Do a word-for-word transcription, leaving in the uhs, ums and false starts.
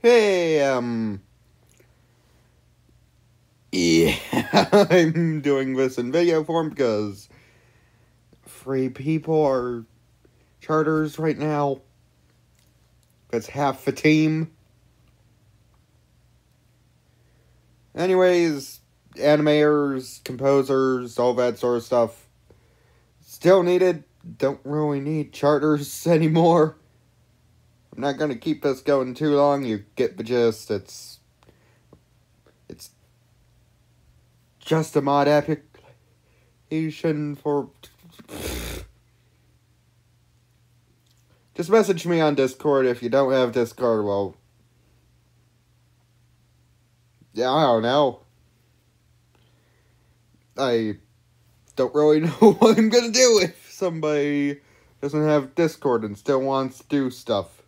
Hey, um... Yeah, I'm doing this in video form because free people are charters right now. That's half the team. Anyways, animators, composers, all that sort of stuff. Still needed. Don't really need charters anymore. I'm not gonna keep this going too long. You get the gist. It's... It's... just a mod application for... Just message me on Discord if you don't have Discord. Well, yeah, I don't know. I don't really know what I'm gonna do if somebody doesn't have Discord and still wants to do stuff.